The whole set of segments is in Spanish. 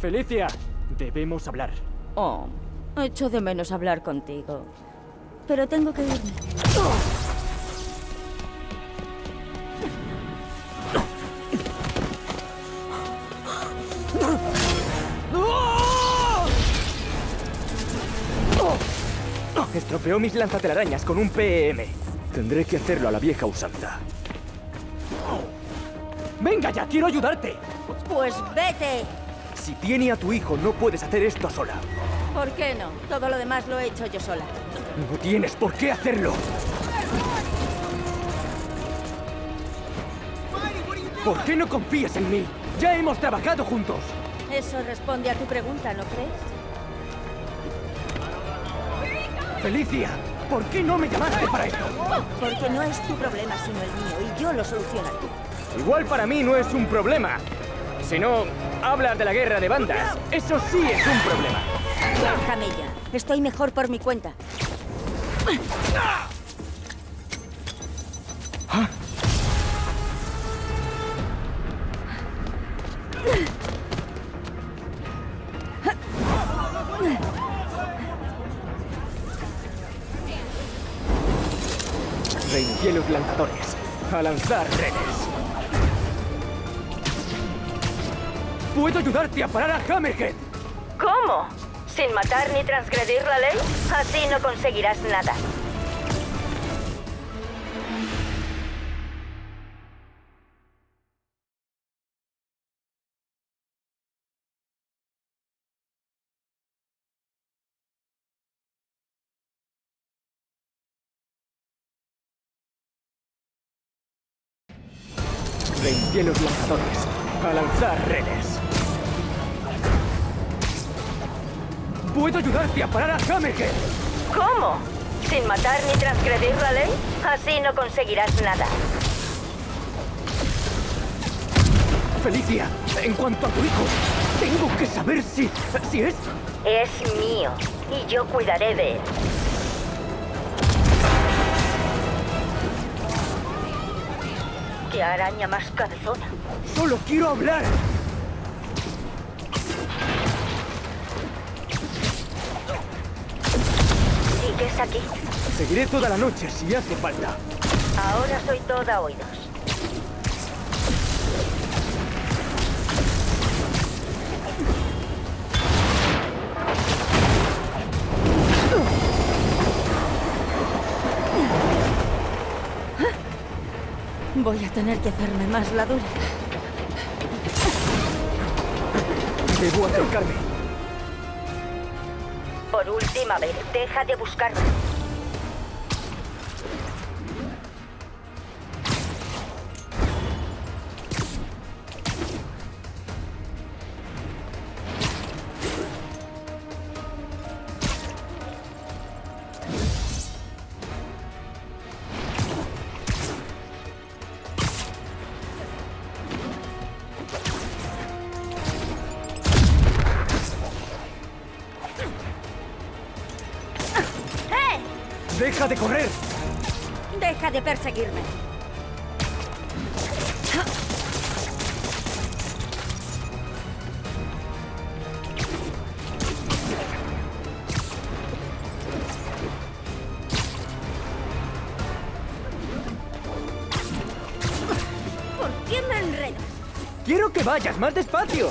Felicia, debemos hablar. Oh, echo de menos hablar contigo. Pero tengo que irme. Estropeó mis lanzatelarañas con un PEM. Tendré que hacerlo a la vieja usanza. ¡Venga ya! ¡Quiero ayudarte! Pues vete. Si tiene a tu hijo, no puedes hacer esto sola. ¿Por qué no? Todo lo demás lo he hecho yo sola. No tienes por qué hacerlo. ¿Por qué no confías en mí? ¡Ya hemos trabajado juntos! Eso responde a tu pregunta, ¿no crees? Felicia, ¿por qué no me llamaste para esto? Porque no es tu problema, sino el mío, y yo lo solucionaré. Igual para mí no es un problema. Si no, hablas de la guerra de bandas. Eso sí es un problema. Déjame ya. Estoy mejor por mi cuenta. ¿Ah? Reinicié los lanzadores. A lanzar redes. ¡Puedo ayudarte a parar a Hammerhead! ¿Cómo? ¿Sin matar ni transgredir la ley? Así no conseguirás nada. Reinicié los lanzadores. A lanzar redes. ¡Puedo ayudarte a parar a Hammerhead! ¿Cómo? ¿Sin matar ni transgredir la ley? Así no conseguirás nada. Felicia, en cuanto a tu hijo, tengo que saber si es... Es mío, y yo cuidaré de él. ¡Qué araña más cabezona! ¡Solo quiero hablar! ¿Sigues aquí? Seguiré toda la noche si hace falta. Ahora soy toda oídos. Voy a tener que hacerme más la dura. Debo acercarme. Por última vez, deja de buscarme. ¡Deja de correr! Deja de perseguirme. ¿Por qué me enredas? ¡Quiero que vayas más despacio!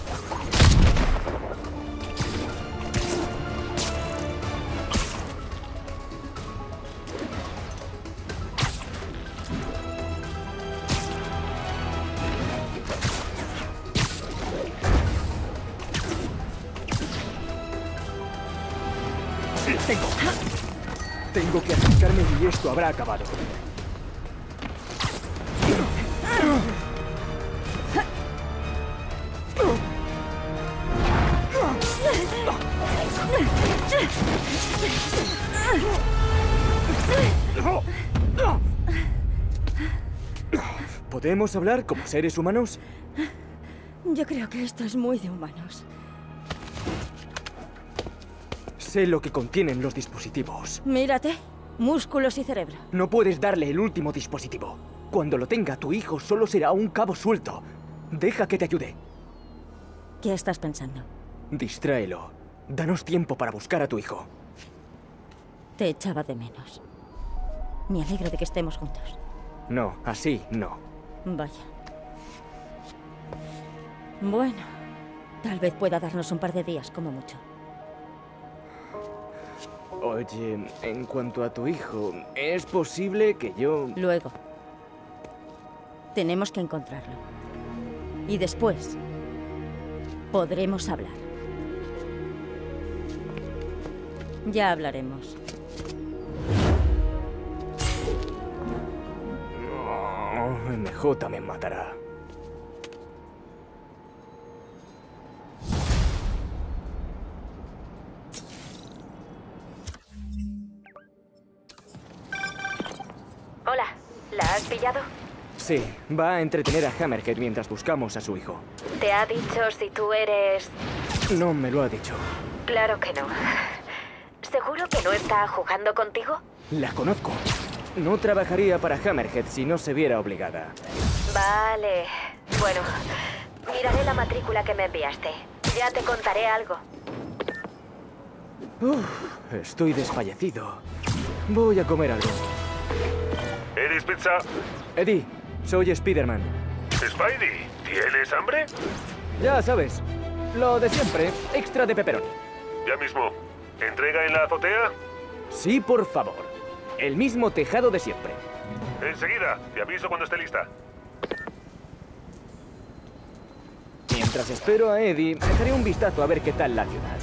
Tengo que acercarme y esto habrá acabado. ¿Podemos hablar como seres humanos? Yo creo que esto es muy de humanos. Sé lo que contienen los dispositivos. Mírate. Músculos y cerebro. No puedes darle el último dispositivo. Cuando lo tenga, tu hijo solo será un cabo suelto. Deja que te ayude. ¿Qué estás pensando? Distráelo. Danos tiempo para buscar a tu hijo. Te echaba de menos. Me alegro de que estemos juntos. No, así no. Vaya. Bueno, tal vez pueda darnos un par de días, como mucho. Oye, en cuanto a tu hijo, ¿es posible que yo...? Luego. Tenemos que encontrarlo. Y después podremos hablar. Ya hablaremos. No, MJ me matará. Hola, ¿la has pillado? Sí, va a entretener a Hammerhead mientras buscamos a su hijo. ¿Te ha dicho si tú eres...? No me lo ha dicho. Claro que no. ¿Seguro que no está jugando contigo? La conozco. No trabajaría para Hammerhead si no se viera obligada. Vale. Bueno, miraré la matrícula que me enviaste. Ya te contaré algo. Estoy desfallecido. Voy a comer algo. ¿Eres pizza? Eddie, soy Spider-Man. Spidey, ¿tienes hambre? Ya sabes, lo de siempre, extra de pepperoni. Ya mismo. ¿Entrega en la azotea? Sí, por favor. El mismo tejado de siempre. Enseguida, te aviso cuando esté lista. Mientras espero a Eddie, echaré un vistazo a ver qué tal la ciudad.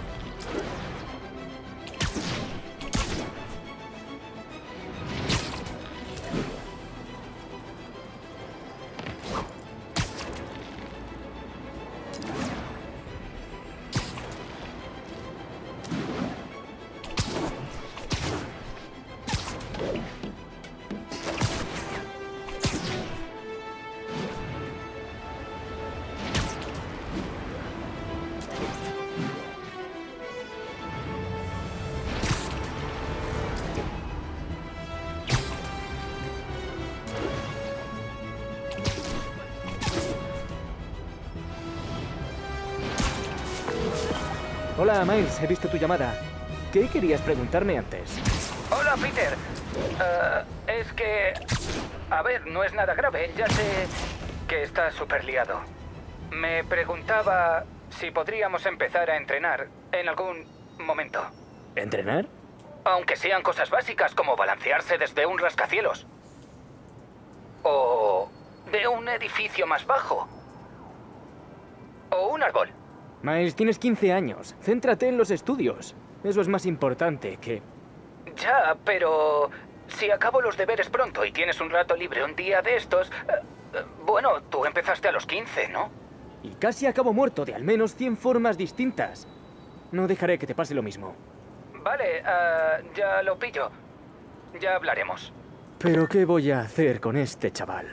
Hola, Miles, he visto tu llamada. ¿Qué querías preguntarme antes? Hola, Peter. Es que... A ver, no es nada grave. Ya sé que estás súper liado. Me preguntaba si podríamos empezar a entrenar en algún momento. ¿Entrenar? Aunque sean cosas básicas como balancearse desde un rascacielos. O de un edificio más bajo. O un árbol. Miles, tienes 15 años. Céntrate en los estudios. Eso es más importante que... Ya, pero... Si acabo los deberes pronto y tienes un rato libre un día de estos... bueno, tú empezaste a los 15, ¿no? Y casi acabo muerto de al menos 100 formas distintas. No dejaré que te pase lo mismo. Vale, ya lo pillo. Ya hablaremos. ¿Pero qué voy a hacer con este chaval?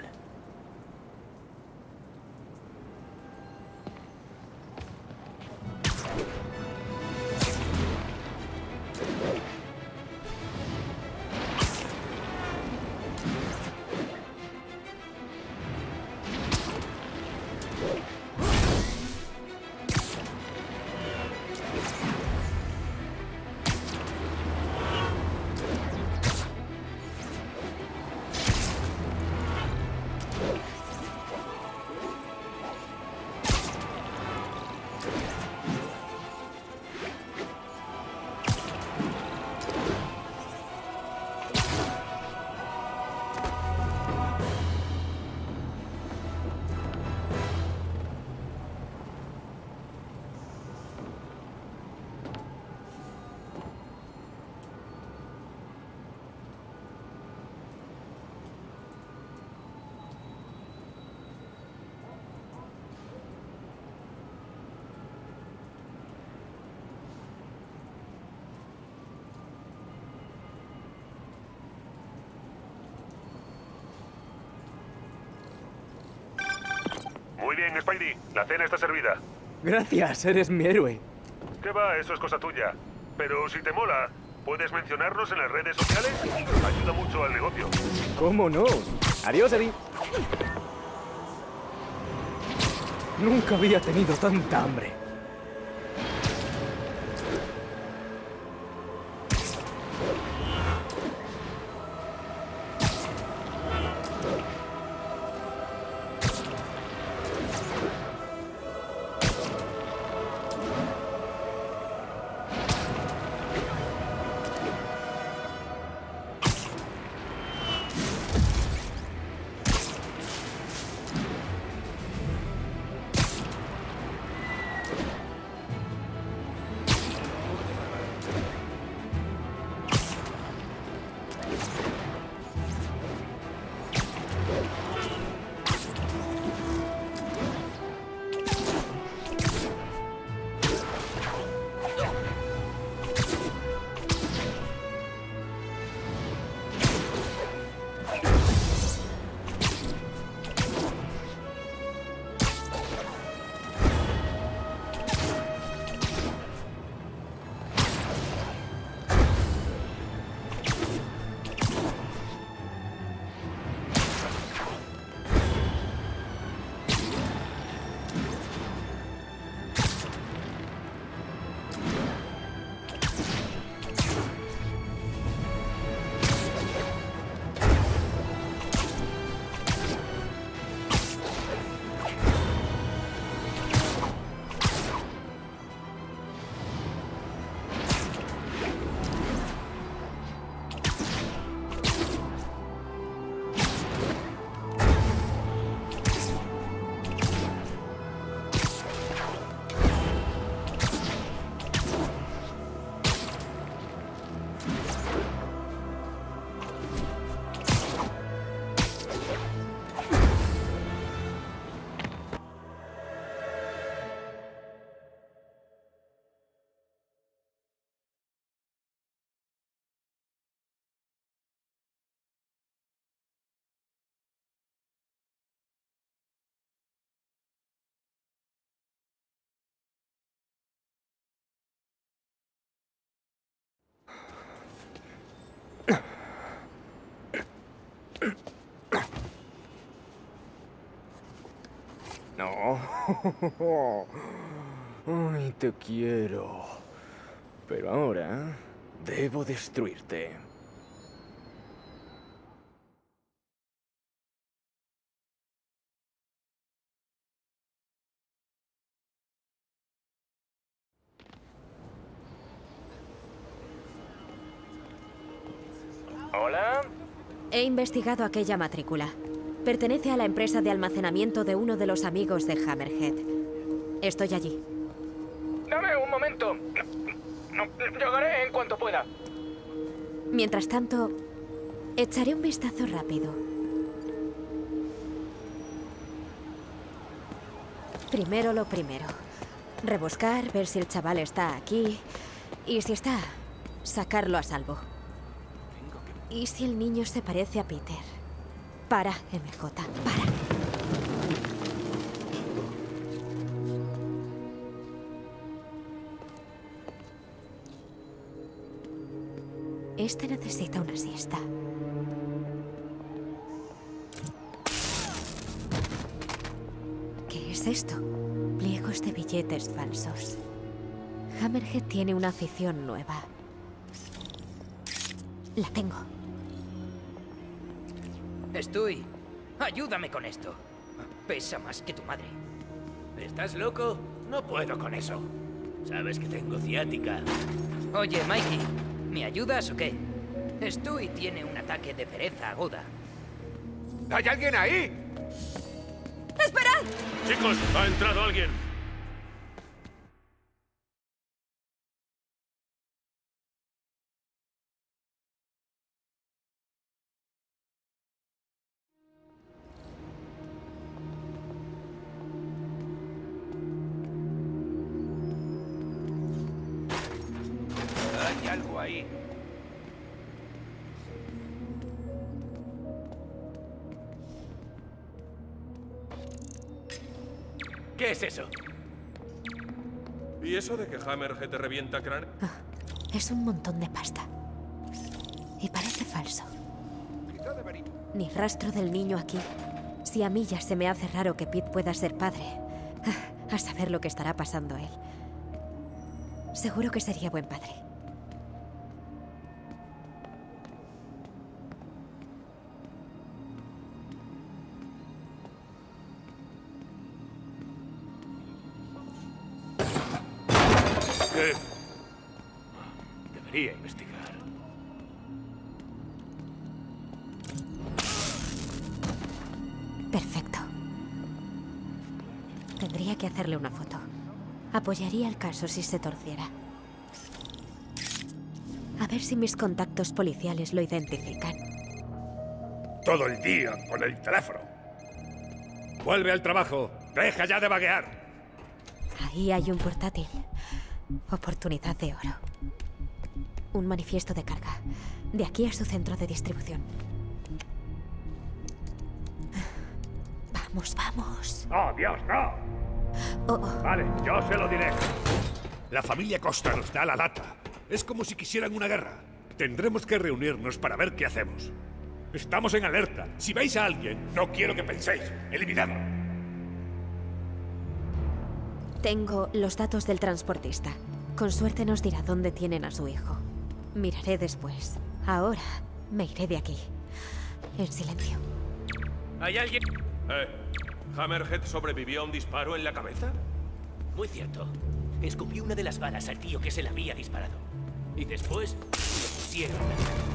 Muy bien, Spidey. La cena está servida. Gracias, eres mi héroe. ¿Qué va? Eso es cosa tuya. Pero si te mola, ¿puedes mencionarnos en las redes sociales? Ayuda mucho al negocio. ¿Cómo no? Adiós, Eddie. Nunca había tenido tanta hambre. No. Ay, te quiero. Pero ahora debo destruirte. ¿Hola? He investigado aquella matrícula. Pertenece a la empresa de almacenamiento de uno de los amigos de Hammerhead. Estoy allí. Dame un momento. No, llegaré en cuanto pueda. Mientras tanto, echaré un vistazo rápido. Primero lo primero. Rebuscar, ver si el chaval está aquí. Y si está, sacarlo a salvo. ¿Y si el niño se parece a Peter? Para, MJ, para. Este necesita una siesta. ¿Qué es esto? Pliegos de billetes falsos. Hammerhead tiene una afición nueva. La tengo. Stewie, ayúdame con esto. Pesa más que tu madre. ¿Estás loco? No puedo con eso. Sabes que tengo ciática. Oye, Mikey, ¿me ayudas o qué? Stewie tiene un ataque de pereza aguda. ¿Hay alguien ahí? ¡Esperad! Chicos, ha entrado alguien. Hay algo ahí. ¿Qué es eso? ¿Y eso de que Hammerhead te revienta cráneo? Es un montón de pasta. Y parece falso. Ni rastro del niño aquí. Si a mí ya se me hace raro que Pete pueda ser padre, A saber lo que estará pasando él. Seguro que sería buen padre. ¿Qué? Debería investigar. Perfecto. Tendría que hacerle una foto. Apoyaría el caso si se torciera. A ver si mis contactos policiales lo identifican. Todo el día con el teléfono. Vuelve al trabajo. Deja ya de vaguear. Ahí hay un portátil. Oportunidad de oro. Un manifiesto de carga. De aquí a su centro de distribución. Vamos, vamos. ¡Oh, Dios, no! Vale, yo se lo diré. La familia Costa nos da la lata. Es como si quisieran una guerra. Tendremos que reunirnos para ver qué hacemos. Estamos en alerta. Si veis a alguien, no quiero que penséis. Eliminadlo. Tengo los datos del transportista. Con suerte nos dirá dónde tienen a su hijo. Miraré después. Ahora me iré de aquí. En silencio. ¿Hay alguien? ¿Hammerhead sobrevivió a un disparo en la cabeza? Muy cierto. Escupió una de las balas al tío que se le había disparado. Y después le pusieron la...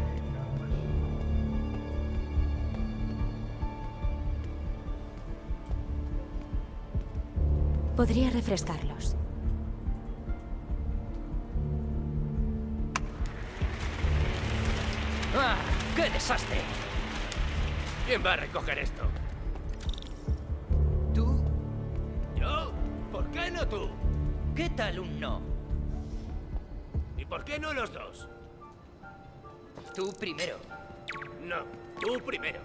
Podría refrescarlos. ¡Ah! ¡Qué desastre! ¿Quién va a recoger esto? ¿Tú? ¿Yo? ¿Por qué no tú? ¿Qué tal un no? ¿Y por qué no los dos? Tú primero. No, tú primero.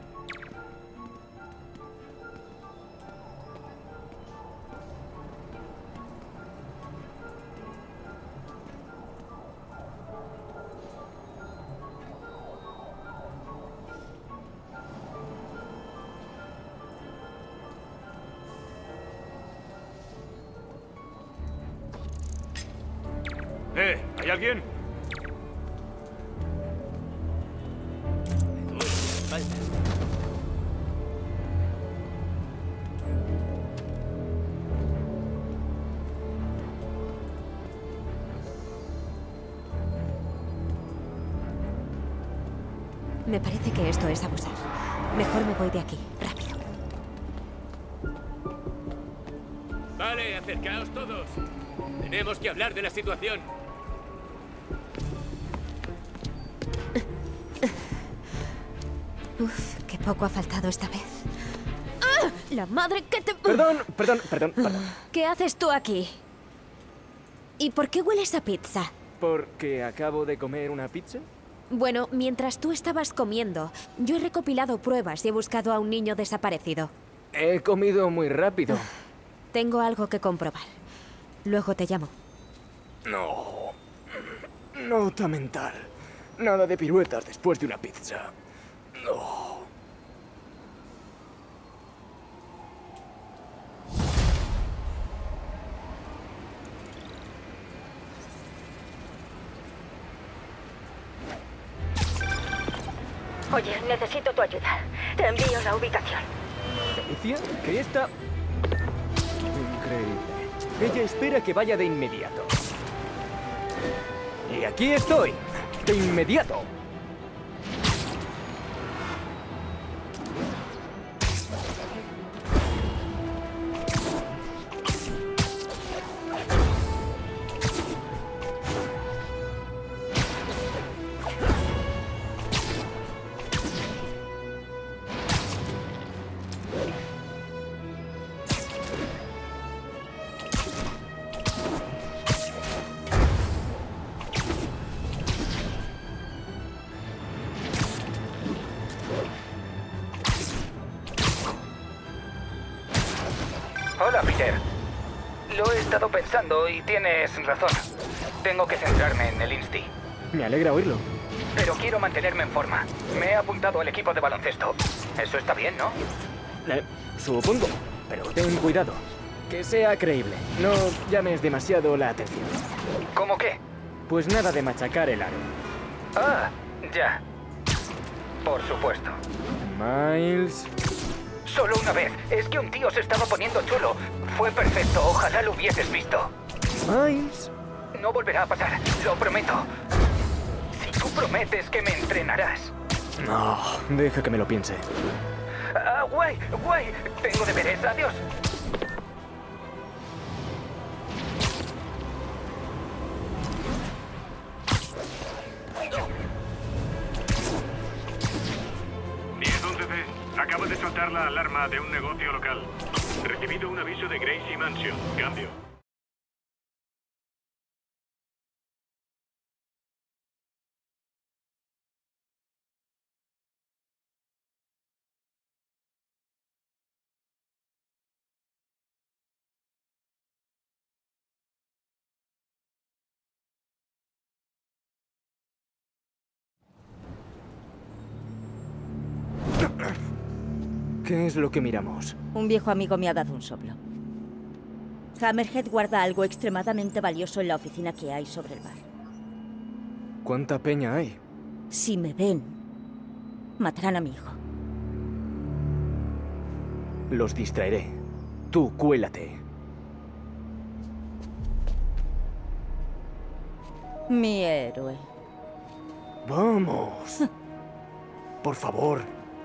¿Hay alguien? Me duele la espalda. Me parece que esto es abusar. Mejor me voy de aquí, rápido. Vale, acercaos todos. Tenemos que hablar de la situación. Uf, qué poco ha faltado esta vez. ¡Ah! ¡La madre que te... Perdón. ¿Qué haces tú aquí? ¿Y por qué hueles a pizza? ¿Porque acabo de comer una pizza? Bueno, mientras tú estabas comiendo, yo he recopilado pruebas y he buscado a un niño desaparecido. He comido muy rápido. Tengo algo que comprobar. Luego te llamo. No. Nota mental. Nada de piruetas después de una pizza. No. Oye, necesito tu ayuda. Te envío la ubicación. ¿Felicia? ¿Qué está...? Increíble. Ella espera que vaya de inmediato. Y aquí estoy. De inmediato. Hola, Peter. Lo he estado pensando y tienes razón. Tengo que centrarme en el Insti. Me alegra oírlo. Pero quiero mantenerme en forma. Me he apuntado al equipo de baloncesto. Eso está bien, ¿no? Supongo. Pero ten cuidado. Que sea creíble. No llames demasiado la atención. ¿Cómo qué? Pues nada de machacar el aro. Ah, ya. Por supuesto. Miles... Solo una vez. Es que un tío se estaba poniendo chulo. Fue perfecto. Ojalá lo hubieses visto. Miles... No volverá a pasar. Lo prometo. Si tú prometes que me entrenarás. No, deja que me lo piense. Ah, guay. Tengo deberes. Adiós. Acaba de saltar la alarma de un negocio local. Recibido un aviso de Gracie Mansion. Cambio. ¿Qué es lo que miramos? Un viejo amigo me ha dado un soplo. Hammerhead guarda algo extremadamente valioso en la oficina que hay sobre el bar. ¿Cuánta peña hay? Si me ven, matarán a mi hijo. Los distraeré. Tú, cuélate. Mi héroe. ¡Vamos! Por favor.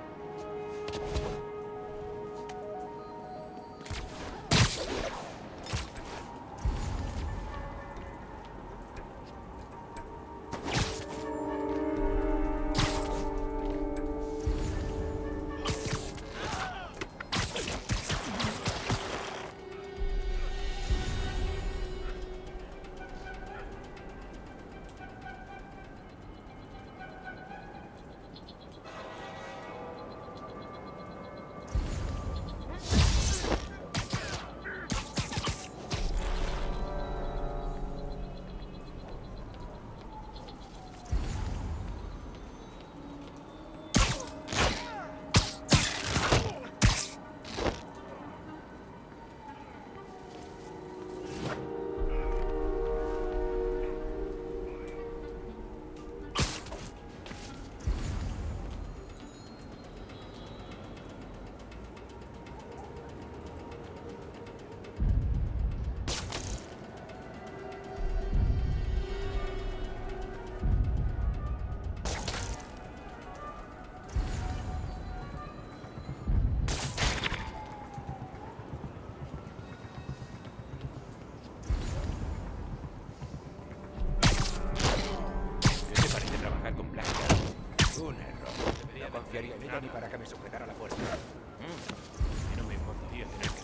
Ni para que me sujetara la puerta. Y no me importaría tener que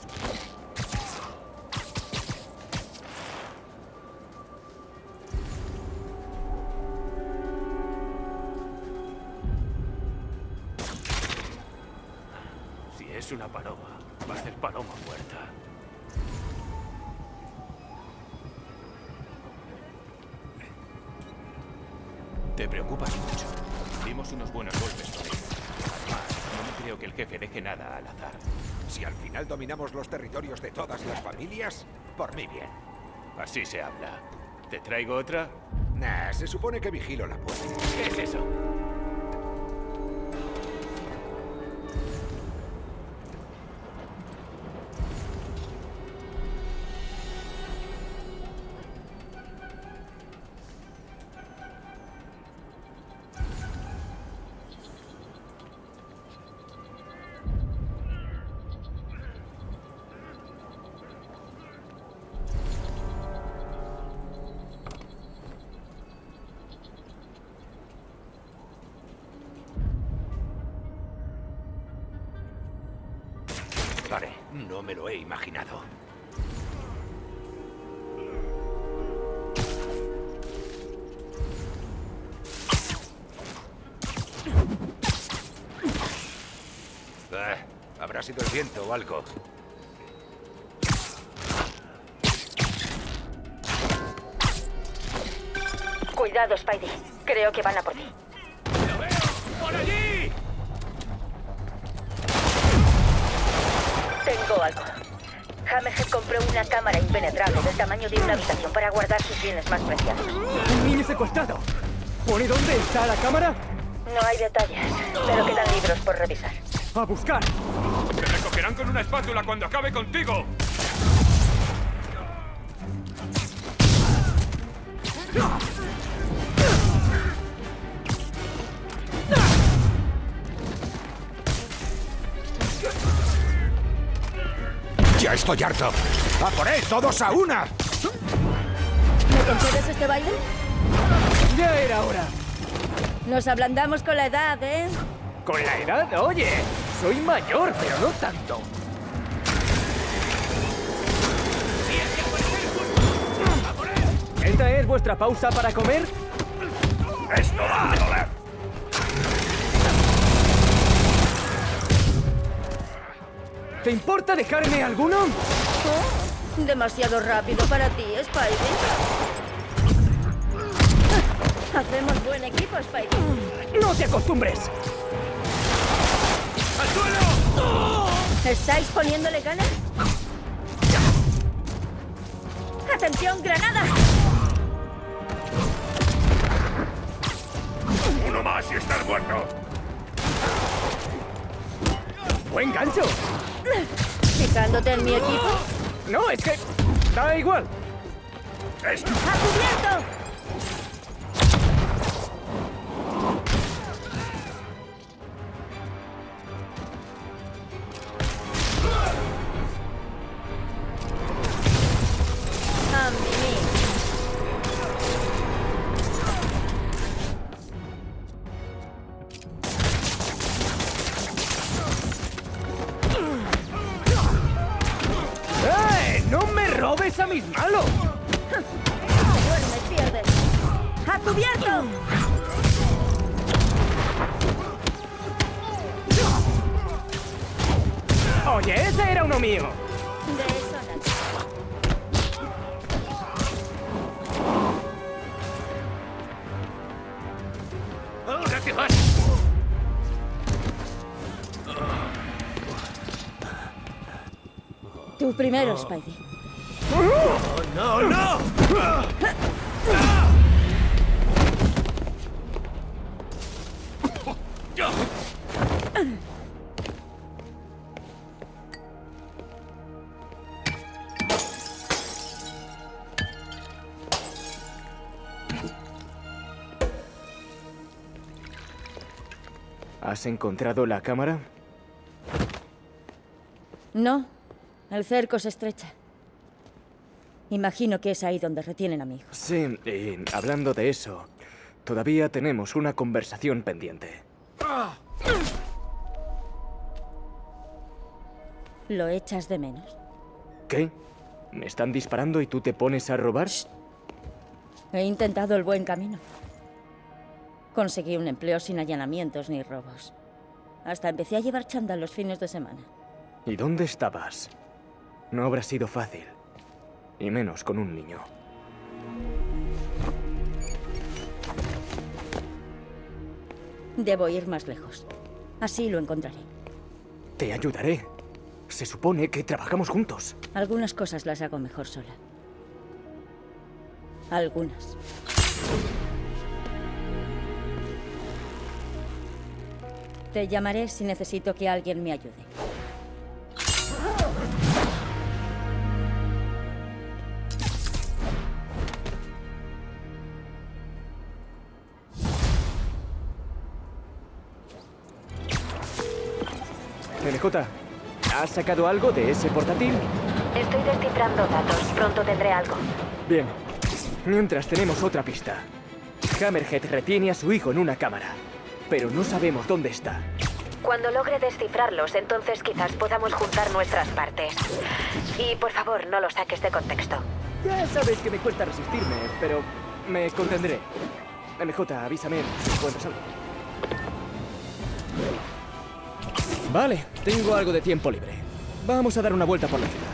Si es una paloma, va a ser paloma muerta. Te preocupas mucho. Dimos unos buenos golpes con él. No creo que el jefe deje nada al azar. Si al final dominamos los territorios de todas las familias, por mí bien. Así se habla. ¿Te traigo otra? Nah, se supone que vigilo la puerta. ¿Qué es eso? Vale, no me lo he imaginado. Habrá sido el viento o algo. Cuidado, Spidey. Creo que van a por ti. ¡Lo veo! ¡Por allí! Tengo algo. Hammerhead compró una cámara impenetrable del tamaño de una habitación para guardar sus bienes más preciados. ¡Un niño secuestrado! ¿Pone dónde está la cámara? No hay detalles, pero quedan libros por revisar. ¡A buscar! ¡Te recogerán con una espátula cuando acabe contigo! ¡Ya estoy harto! ¡A por él, todos a una! ¿Me concedes este baile? ¡Ya era hora! Nos ablandamos con la edad, ¿eh? ¿Con la edad? Oye, soy mayor, pero no tanto. ¿Esta es vuestra pausa para comer? ¡Esto va a doler! ¿Te importa dejarme alguno? Oh, demasiado rápido para ti, Spidey. Hacemos buen equipo, Spidey. ¡No te acostumbres! ¡Al suelo! ¿Estáis poniéndole ganas? ¡Atención, granada! ¡Uno más y estás muerto! ¡Buen gancho! ¿Fijándote en mi equipo? No, es que... da igual. ¡A cubierto! ¡A mí! ¡No me robes a mis malos! Duermes, pierdes. ¡A cubierto! Oye, ese era uno mío. De eso nada. ¡Ahora te vas! Tú primero, Spidey. ¡No, no! ¿Has encontrado la cámara? No, el cerco se estrecha. Imagino que es ahí donde retienen a mi hijo. Sí, y hablando de eso, todavía tenemos una conversación pendiente. ¿Lo echas de menos? ¿Qué? ¿Me están disparando y tú te pones a robar? He intentado el buen camino. Conseguí un empleo sin allanamientos ni robos. Hasta empecé a llevar chándal los fines de semana. ¿Y dónde estabas? No habrá sido fácil. Y menos con un niño. Debo ir más lejos. Así lo encontraré. Te ayudaré. Se supone que trabajamos juntos. Algunas cosas las hago mejor sola. Algunas. Te llamaré si necesito que alguien me ayude. NJ, ¿has sacado algo de ese portátil? Estoy descifrando datos. Pronto tendré algo. Bien. Mientras tenemos otra pista. Hammerhead retiene a su hijo en una cámara, pero no sabemos dónde está. Cuando logre descifrarlos, entonces quizás podamos juntar nuestras partes. Y por favor, no lo saques de contexto. Ya sabes que me cuesta resistirme, pero me contendré. MJ, avísame si encuentras algo. Vale, tengo algo de tiempo libre. Vamos a dar una vuelta por la ciudad.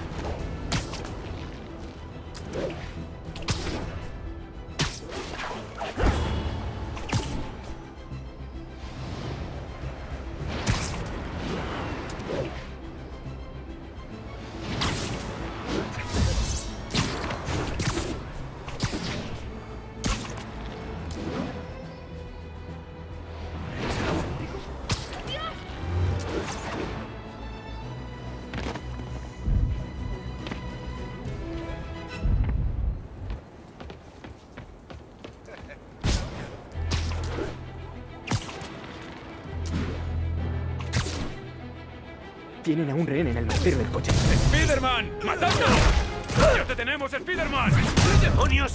Tienen a un rehén en el maletero del coche. ¡Spiderman! ¡Matadlo! ¡Ya te tenemos, Spiderman! ¡Demonios!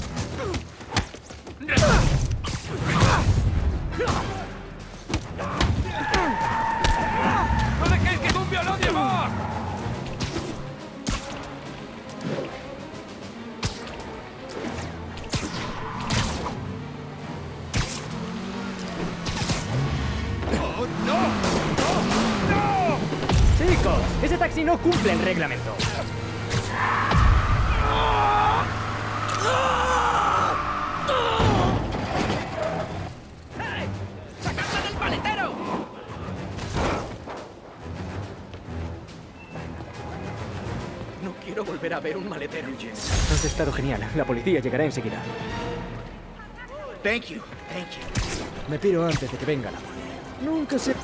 ¡No dejéis que tumbe a nadie más! ¡Oh, no! ¡No! ¡No! ¡Chicos! ¡Ese taxi no cumple el reglamento! ¡Hey! ¡Sacadla del maletero! No quiero volver a ver un maletero. Has estado genial. La policía llegará enseguida. Thank you. Me piro antes de que venga la guardia. Nunca se...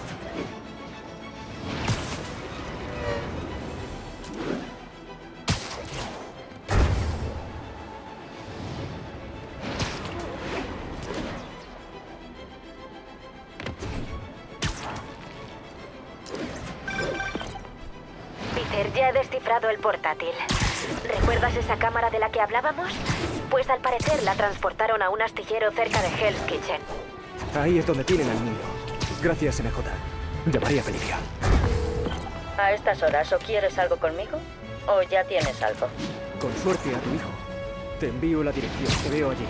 Peter, ya he descifrado el portátil. ¿Recuerdas esa cámara de la que hablábamos? Pues al parecer la transportaron a un astillero cerca de Hell's Kitchen. Ahí es donde tienen al niño. Gracias, MJ. Llamaré a Felicia. A estas horas, o quieres algo conmigo, o ya tienes algo. Con suerte a tu hijo. Te envío la dirección. Te veo allí.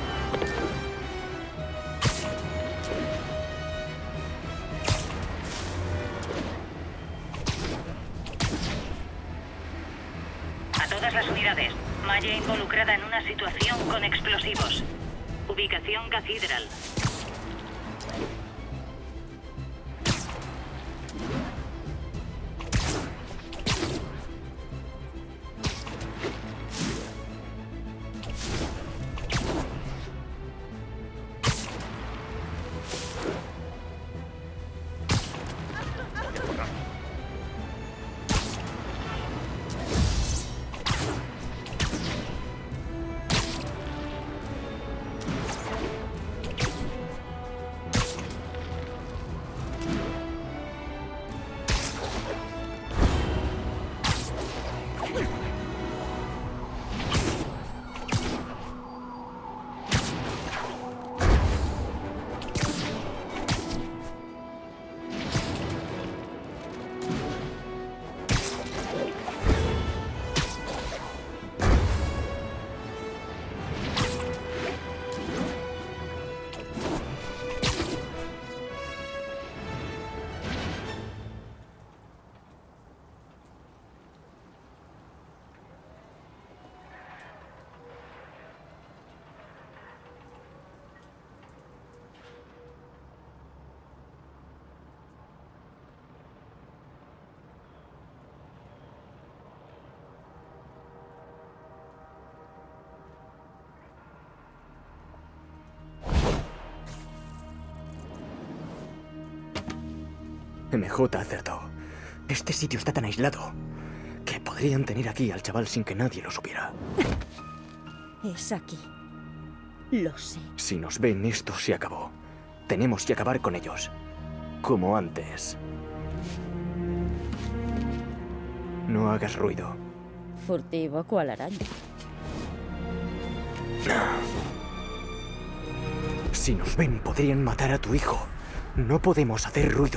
A todas las unidades. Maya involucrada en una situación con explosivos. Ubicación Cathedral. MJ acertó. Este sitio está tan aislado que podrían tener aquí al chaval sin que nadie lo supiera. Es aquí. Lo sé. Si nos ven, esto se acabó. Tenemos que acabar con ellos. Como antes. No hagas ruido. Furtivo cual araña. Si nos ven, podrían matar a tu hijo. No podemos hacer ruido.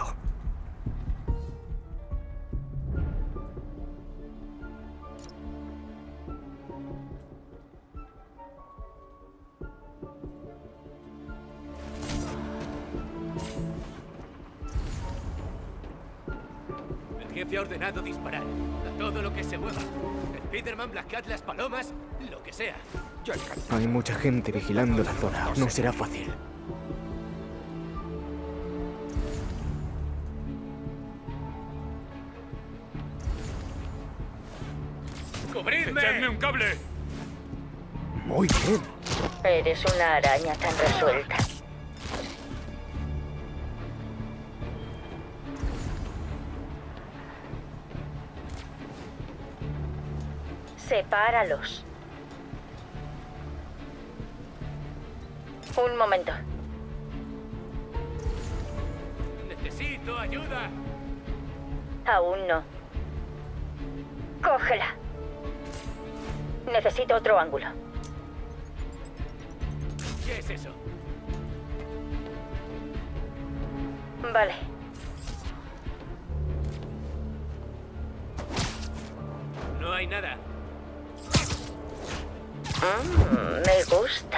El jefe ha ordenado disparar a todo lo que se mueva. Spiderman, Black Cat, las palomas, lo que sea. Hay mucha gente vigilando la zona. No será fácil. ¡Cubridme! ¡Echadme un cable! Muy bien. Eres una araña tan resuelta. Sepáralos. Un momento. ¡Necesito ayuda! Aún no. Cógela. Necesito otro ángulo. ¿Qué es eso? Vale. No hay nada. Me gusta.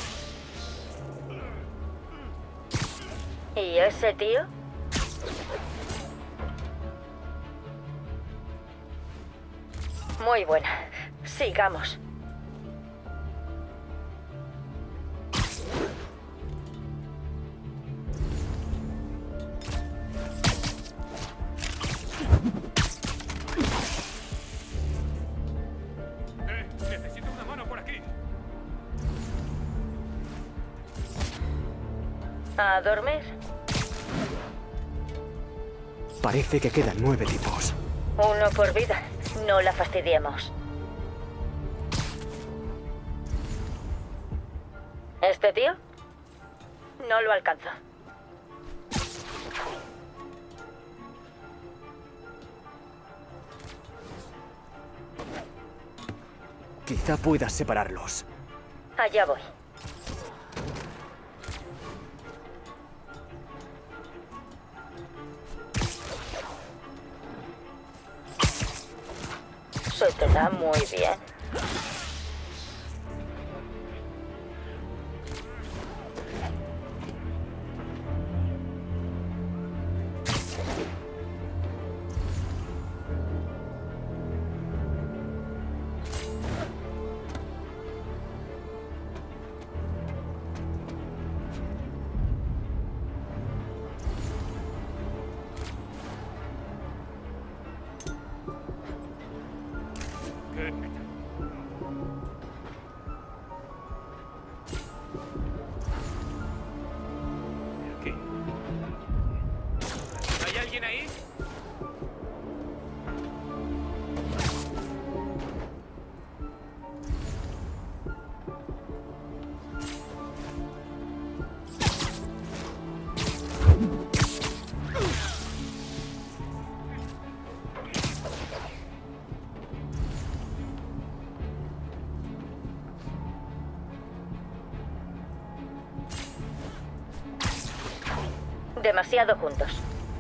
¿Y ese tío? Muy buena. Sigamos. Necesito una mano por aquí. ¿A dormir? Parece que quedan 9 tipos. Uno por vida. No la fastidiemos. ¿Este tío? No lo alcanzo. Quizá puedas separarlos. Allá voy. Se te da muy bien. ¿Hay alguien ahí? Demasiado juntos.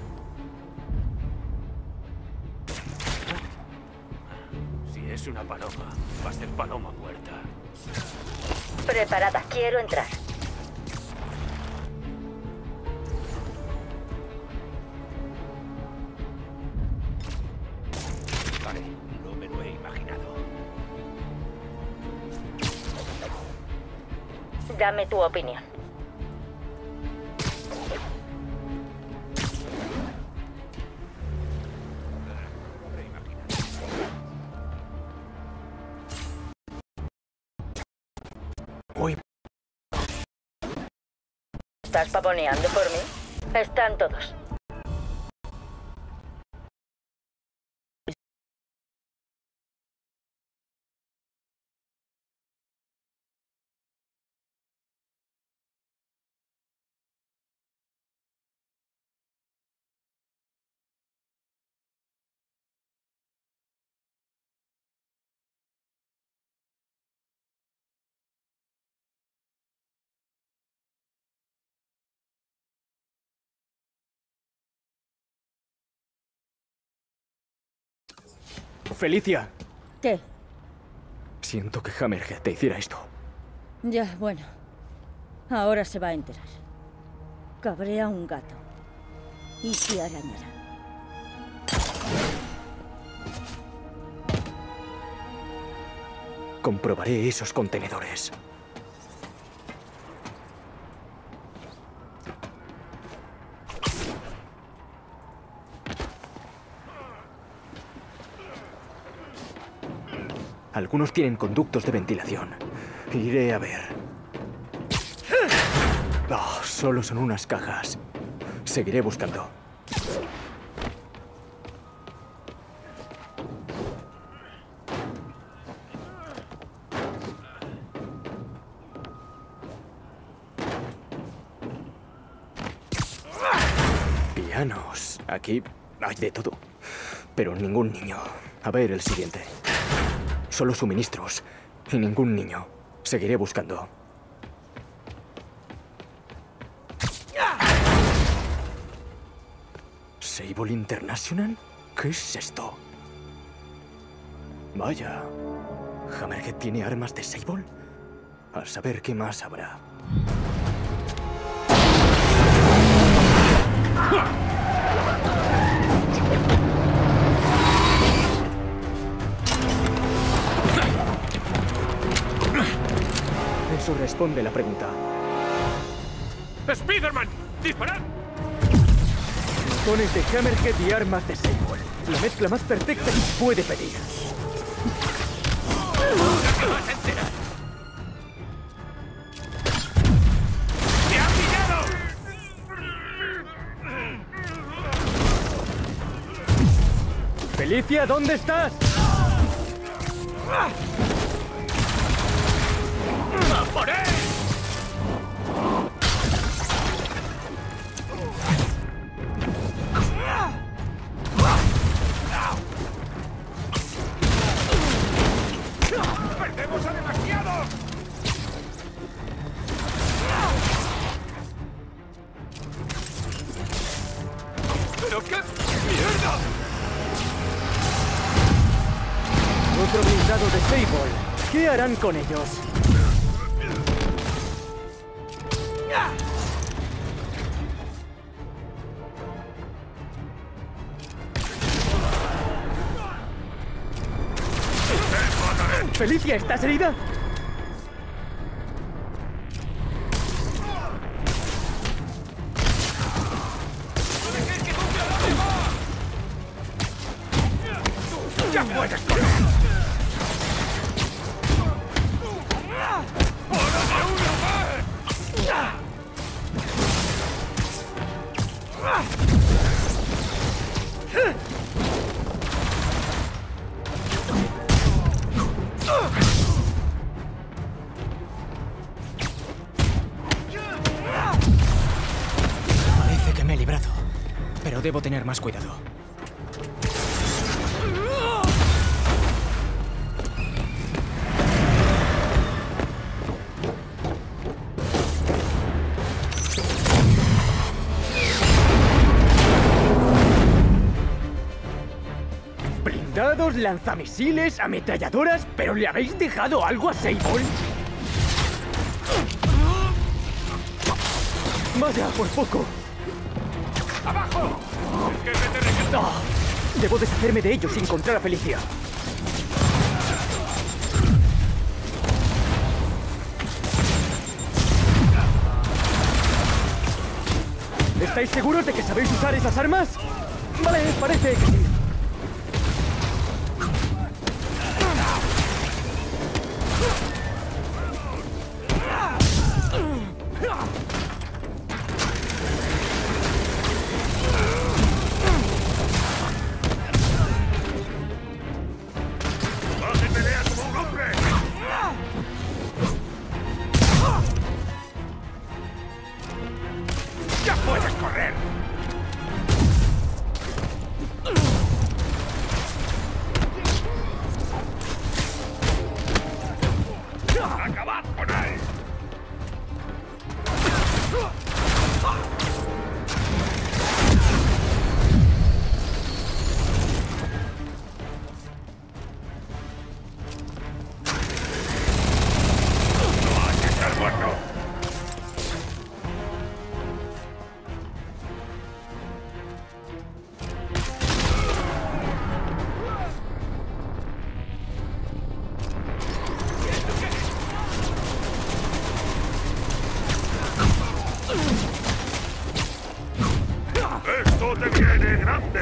Si es una paloma, va a ser paloma muerta. Preparada, quiero entrar. Vale, no me lo he imaginado. Dame tu opinión. ¿Estás pavoneando por mí? Están todos. Felicia. ¿Qué? Siento que Hammerhead te hiciera esto. Ya, bueno. Ahora se va a enterar. Cabrea un gato. Y se arañará. Comprobaré esos contenedores. Algunos tienen conductos de ventilación. Iré a ver. Oh, solo son unas cajas. Seguiré buscando. Pianos. Aquí Hay de todo. Pero ningún niño. A ver el siguiente. Solo suministros. Y ningún niño. Seguiré buscando. ¿Sable International? ¿Qué es esto? Vaya. ¿Hammerhead tiene armas de Sable? A saber qué más habrá. Eso responde la pregunta. ¡Spiderman! ¡Disparad! Botones de Hammerhead y armas de Sable. La mezcla más perfecta que se puede pedir. ¡No te vas a enterar! ¡Me ha pillado! Felicia, ¿dónde estás? ¡A por él! ¡Perdemos a demasiados! ¡Pero qué mierda! Otro blindado de Sable. ¿Qué harán con ellos? ¡Felicia, ¿estás herida? ¡Ya puedes correr! ¡Ahora de una vez! Parece que me he librado, pero debo tener más cuidado. Blindados, lanzamisiles, ametralladoras, ¿pero le habéis dejado algo a Sable? Vaya, por poco. ¡Abajo! ¡El jefe te requiere! ¡Ah! Debo deshacerme de ellos y encontrar a Felicia. ¿Estáis seguros de que sabéis usar esas armas? Vale, parece que sí. ¡Haz y pelea como un hombre! ¡Ya puedes correr! ¡Acabad con él! ¡No hay que estar muerto! ¡Esto te viene grande!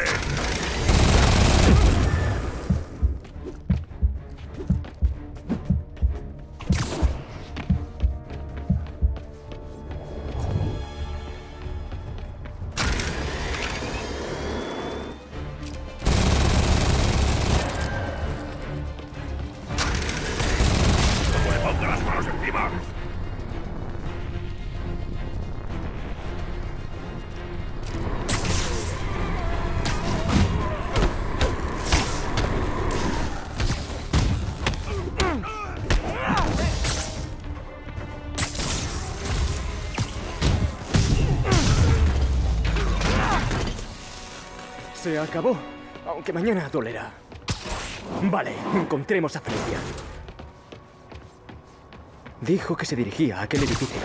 ¡Como le ponga las manos encima! Se acabó, aunque mañana dolerá. Vale, encontremos a Felicia. Dijo que se dirigía a aquel edificio.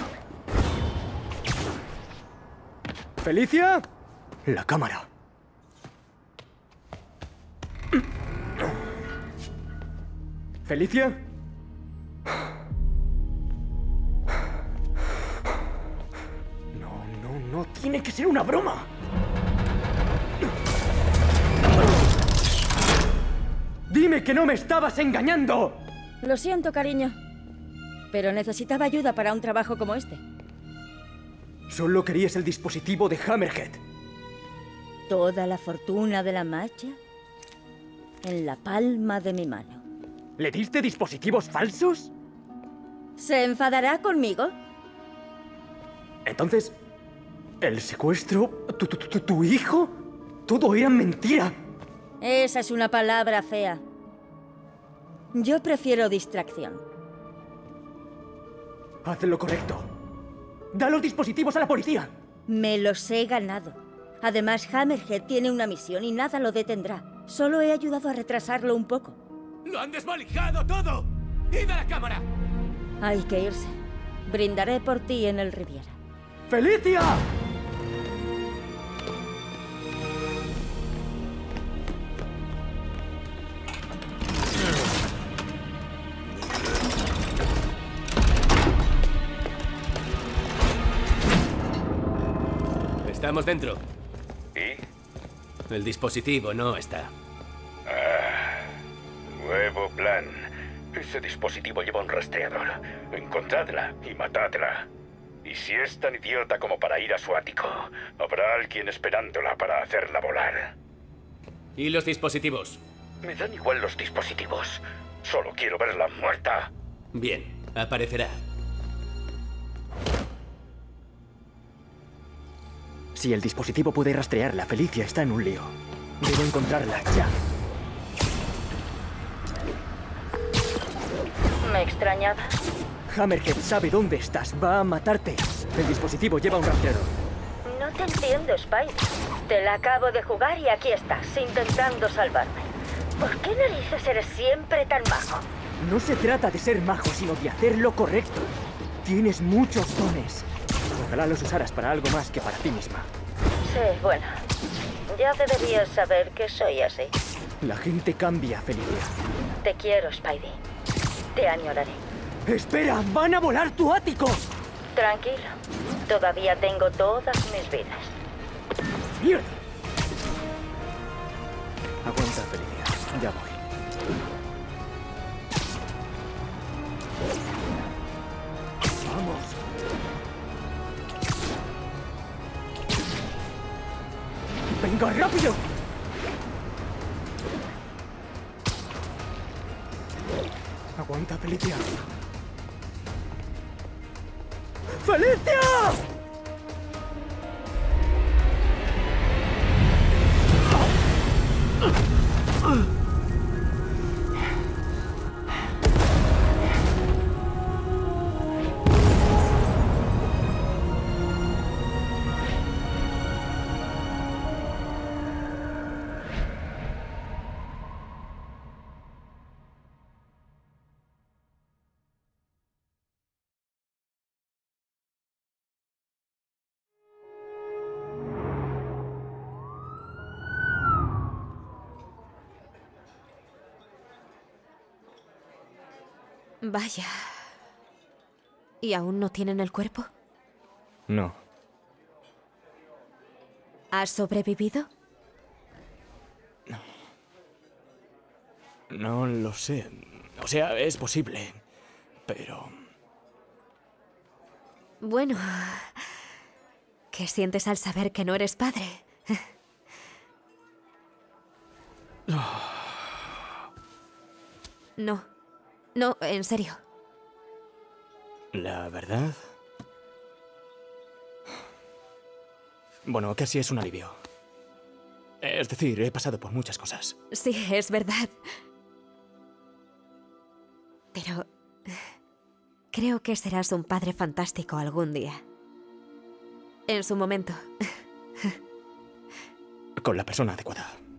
¿Felicia? La cámara. ¿Felicia? No, tiene que ser una broma. ¡Dime que no me estabas engañando! Lo siento, cariño. Pero necesitaba ayuda para un trabajo como este. Solo querías el dispositivo de Hammerhead. Toda la fortuna de la magia en la palma de mi mano. ¿Le diste dispositivos falsos? ¿Se enfadará conmigo? Entonces, ¿el secuestro? ¿Tu hijo? Todo era mentira. Esa es una palabra fea. Yo prefiero distracción. Haz lo correcto. ¡Da los dispositivos a la policía! Me los he ganado. Además, Hammerhead tiene una misión y nada lo detendrá. Solo he ayudado a retrasarlo un poco. ¡Lo han desvalijado todo! ¡Id a la cámara! Hay que irse. Brindaré por ti en el Riviera. ¡Felicia! Estamos dentro. ¿Y? El dispositivo no está. Nuevo plan. Ese dispositivo lleva un rastreador. Encontradla y matadla. Y si es tan idiota como para ir a su ático, habrá alguien esperándola para hacerla volar. ¿Y los dispositivos? Me dan igual los dispositivos. Solo quiero verla muerta. Bien, aparecerá. Si el dispositivo puede rastrearla, Felicia está en un lío. Debo encontrarla ya. Me extrañaba. Hammerhead sabe dónde estás. Va a matarte. El dispositivo lleva un rastreador. No te entiendo, Spidey. Te la acabo de jugar y aquí estás, intentando salvarme. ¿Por qué narices eres siempre tan majo? No se trata de ser majo, sino de hacer lo correcto. Tienes muchos dones. Ojalá los usaras para algo más que para ti misma. Sí, bueno. Ya deberías saber que soy así. La gente cambia, Felicia. Te quiero, Spidey. Te añoraré. ¡Espera! ¡Van a volar tu ático! Tranquilo. Todavía tengo todas mis vidas. ¡Mierda! Aguanta, Felicia. Ya voy. ¡Vamos! ¡Venga, rápido! Aguanta, Felicia. ¡Felicia! Vaya. ¿Y aún no tienen el cuerpo? No. ¿Has sobrevivido? No lo sé. O sea, es posible. Pero... Bueno... ¿Qué sientes al saber que no eres padre? No. No, en serio. La verdad... Bueno, casi es un alivio. Es decir, he pasado por muchas cosas. Sí, es verdad. Pero... creo que serás un padre fantástico algún día. En su momento. con la persona adecuada.